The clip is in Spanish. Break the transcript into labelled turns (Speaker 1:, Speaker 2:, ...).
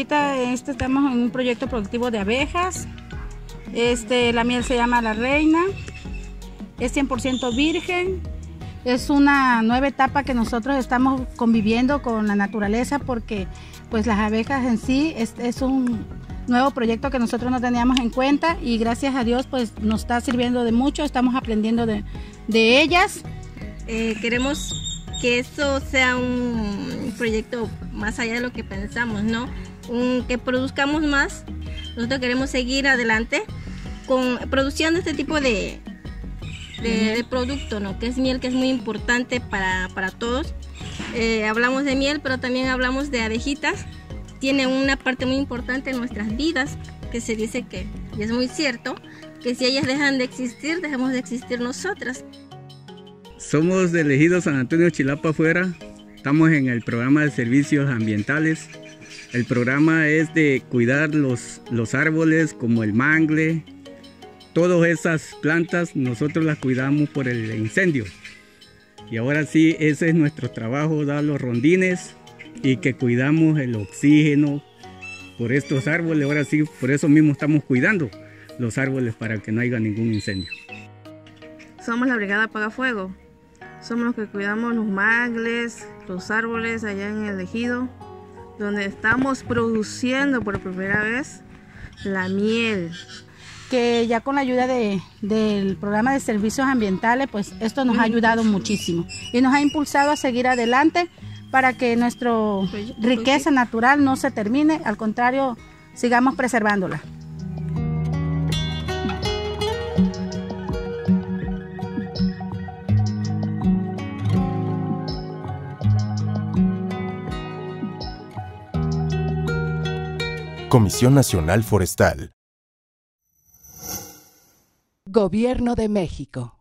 Speaker 1: ahorita estamos en un proyecto productivo de abejas. La miel se llama La Reina, es 100% virgen. Es una nueva etapa que nosotros estamos conviviendo con la naturaleza, porque pues las abejas en sí es un nuevo proyecto que nosotros no teníamos en cuenta, y gracias a Dios pues nos está sirviendo de mucho, estamos aprendiendo de ellas.
Speaker 2: Queremos que esto sea un proyecto más allá de lo que pensamos, ¿no? Que produzcamos más. Nosotros queremos seguir adelante produciendo este tipo de producto, ¿no? Que es miel, que es muy importante para todos. Hablamos de miel, pero también hablamos de abejitas. Tiene una parte muy importante en nuestras vidas, que se dice que, y es muy cierto, que si ellas dejan de existir, dejamos de existir nosotras.
Speaker 3: Somos del ejido San Antonio Chilapa Afuera. Estamos en el programa de servicios ambientales. El programa es de cuidar los árboles como el mangle. Todas esas plantas nosotros las cuidamos por el incendio. Y ahora sí, ese es nuestro trabajo, dar los rondines y que cuidamos el oxígeno por estos árboles. Ahora sí, por eso mismo estamos cuidando los árboles para que no haya ningún incendio.
Speaker 4: Somos la Brigada Apagafuego. Somos los que cuidamos los mangles, los árboles allá en el ejido, donde estamos produciendo por primera vez la miel.
Speaker 1: Que ya con la ayuda del programa de servicios ambientales, pues esto nos ha ayudado muchísimo y nos ha impulsado a seguir adelante para que nuestra riqueza natural no se termine, al contrario, sigamos preservándola.
Speaker 5: Comisión Nacional Forestal.
Speaker 6: Gobierno de México.